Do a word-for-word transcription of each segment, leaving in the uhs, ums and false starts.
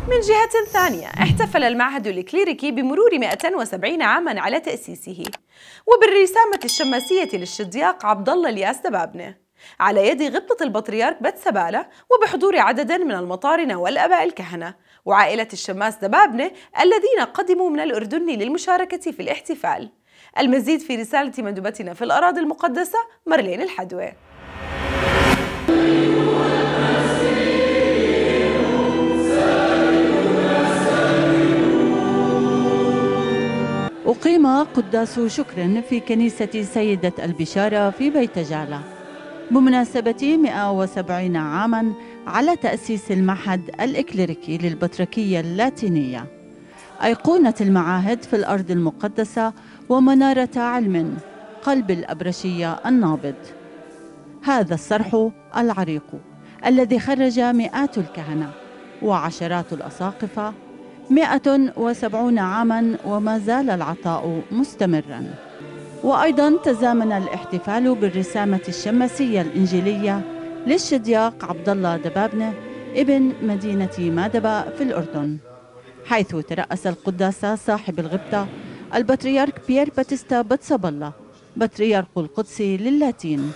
من جهة ثانية، احتفل المعهد الإكليريكي بمرور مئة وسبعين عاماً على تأسيسه، وبالرسامة الشماسية للشدياق عبد الله الياس دبابنة على يد غبطة البطريرك بتسبالة، وبحضور عدد من المطارنة والآباء الكهنة وعائلة الشماس دبابنة الذين قدموا من الأردن للمشاركة في الاحتفال. المزيد في رسالة مندوبتنا في الأراضي المقدسة مارلين الحدوى. أقيم قداس شكر في كنيسة سيدة البشارة في بيت جعلة بمناسبة مئة وسبعين عاماً على تأسيس المعهد الإكليريكي للبطركية اللاتينية، أيقونة المعاهد في الأرض المقدسة ومنارة علم قلب الأبرشية النابض. هذا الصرح العريق الذي خرج مئات الكهنة وعشرات الأساقفة مئة وسبعون عاماً وما زال العطاء مستمراً. وأيضاً تزامن الاحتفال بالرسامة الشماسية الإنجيلية للشدياق عبد الله دبابنة ابن مدينة مادبة في الأردن، حيث ترأس القداس صاحب الغبطة البطريرك بيير باتيستا بتسبالة بطريرك القدس للاتين،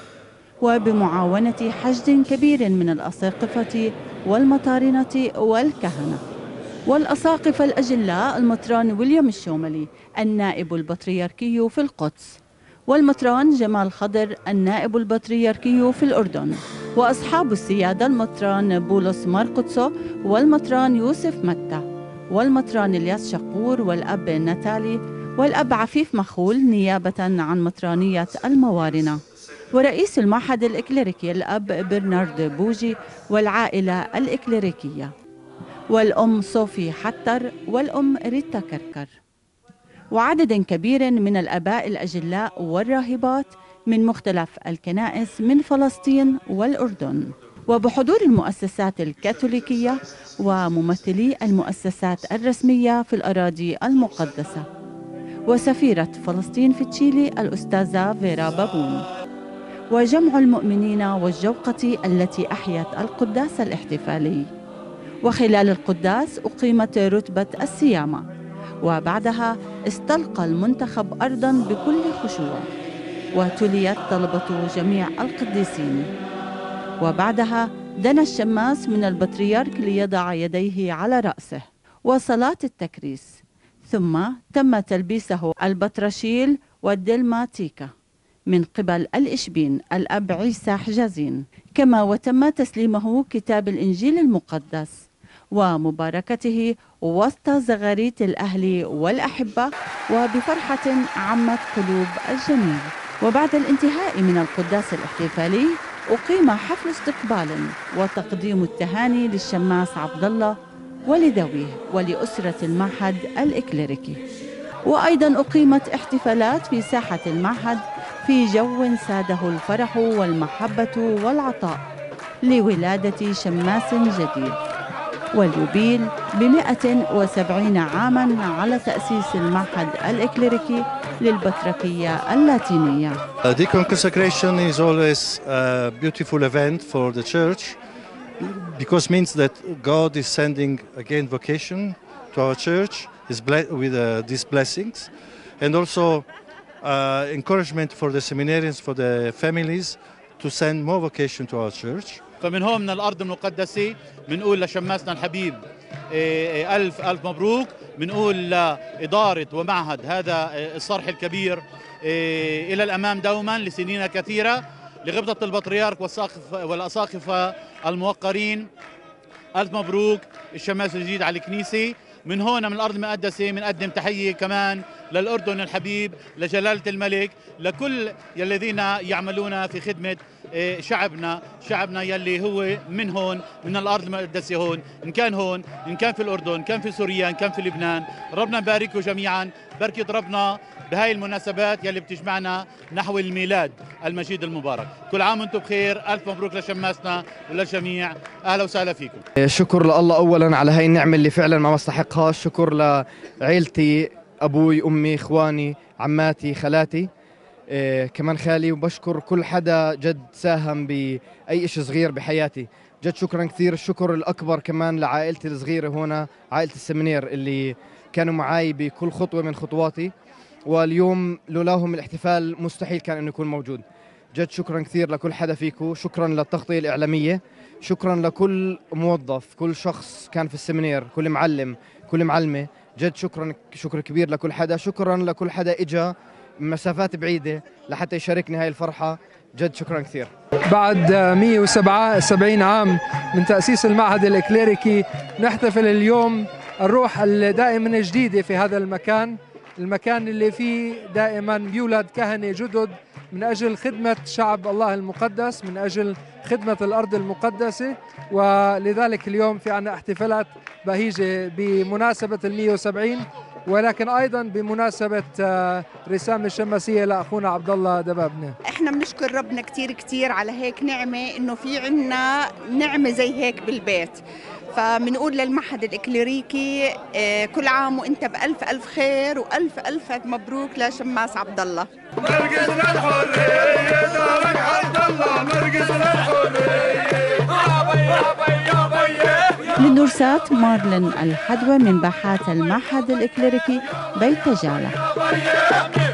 وبمعاونة حشد كبير من الأساقفة والمطارنة والكهنة والأساقفة الأجلاء، المطران ويليام الشوملي النائب البطريركي في القدس، والمطران جمال خضر النائب البطريركي في الأردن، وأصحاب السيادة المطران بولس مارقدسو والمطران يوسف متى والمطران الياس شقور والأب ناتالي والأب عفيف مخول نيابة عن مطرانية الموارنة، ورئيس المعهد الإكليريكي الأب برنارد بوجي والعائلة الإكليريكية، والأم صوفي حتر والأم ريتا كركر، وعدد كبير من الآباء الأجلاء والراهبات من مختلف الكنائس من فلسطين والأردن، وبحضور المؤسسات الكاثوليكية وممثلي المؤسسات الرسمية في الأراضي المقدسة، وسفيرة فلسطين في تشيلي الأستاذة فيرا بابون، وجمع المؤمنين والجوقة التي أحيت القداس الاحتفالي. وخلال القداس أقيمت رتبة السيامة، وبعدها استلقى المنتخب أرضاً بكل خشوع، وتليت طلبة جميع القديسين، وبعدها دنا الشماس من البطريرك ليضع يديه على رأسه وصلاة التكريس، ثم تم تلبيسه البطرشيل والدلماتيكا من قبل الإشبين الأب عيسى حجازين، كما وتم تسليمه كتاب الإنجيل المقدس ومباركته وسط زغاريت الأهل والأحبة، وبفرحة عمت قلوب الجميع. وبعد الانتهاء من القداس الاحتفالي أقيم حفل استقبال وتقديم التهاني للشماس عبد الله ولذويه ولأسرة المعهد الإكليريكي. وأيضا أقيمت احتفالات في ساحة المعهد في جو ساده الفرح والمحبة والعطاء لولادة شماس جديد، واليوبيل بمئة وسبعين عاما على تأسيس المعهد الإكليريكي للبطركية اللاتينية. Uh, Deacon consecration is always a beautiful event for the church because it means that God is sending again vocation to our church is with uh, these blessings, and also uh, encouragement for the seminarians, for the families to send more vocation to our church. فمن هون من الأرض المقدسة بنقول لشماسنا الحبيب ألف ألف مبروك، بنقول لإدارة ومعهد هذا الصرح الكبير إلى الأمام دوما لسنين كثيرة، لغبطة البطريرك والأساقفة الموقرين ألف مبروك الشماس الجديد على الكنيسة. من هون من الأرض المقدسة بنقدم تحية كمان للأردن الحبيب، لجلالة الملك، لكل الذين يعملون في خدمة شعبنا شعبنا يلي هو من هون من الأرض المقدسة، هون إن كان هون إن كان في الأردن إن كان في سوريا إن كان في لبنان. ربنا يبارككم جميعا، بركة ربنا بهاي المناسبات يلي بتجمعنا نحو الميلاد المجيد المبارك. كل عام وانتم بخير، ألف مبروك لشماسنا وللجميع، أهلا وسهلا فيكم. شكر لله أولا على هاي النعمة اللي فعلا ما بستحقها، شكر لعيلتي، أبوي أمي إخواني عماتي خالاتي، إيه كمان خالي، وبشكر كل حدا جد ساهم بأي إشي صغير بحياتي. جد شكرا كثير. الشكر الأكبر كمان لعائلتي الصغيرة هنا، عائلة السمنير اللي كانوا معي بكل خطوة من خطواتي، واليوم لولاهم الاحتفال مستحيل كان انه يكون موجود. جد شكرا كثير لكل حدا فيكم، شكرا للتغطية الإعلامية، شكرا لكل موظف، كل شخص كان في السمنير، كل معلم، كل معلمة. جد شكرا شكر كبير لكل حدا، شكرا لكل حدا اجا مسافات بعيدة لحتى يشاركني هاي الفرحة. جد شكرا كثير. بعد مئة وسبعين عام من تأسيس المعهد الإكليريكي نحتفل اليوم الروح دائما جديدة في هذا المكان، المكان اللي فيه دائما بيولد كهنة جدد من أجل خدمة شعب الله المقدس، من أجل خدمة الأرض المقدسة. ولذلك اليوم في عنا احتفالات بهيجة بمناسبة المئة وسبعين، ولكن أيضا بمناسبة رسام الشماسية لأخونا عبد الله دبابنة. احنا بنشكر ربنا كتير كتير على هيك نعمة، إنه في عنا نعمة زي هيك بالبيت. فبنقول للمعهد الإكليريكي كل عام وانت بألف ألف خير، وألف ألف مبروك لشماس عبد الله. مرقزنا الحرية دارك عبد الله، مرقزنا الحرية للنورسات مارلين الحدوى من باحات المعهد الإكليريكي بيت جالة.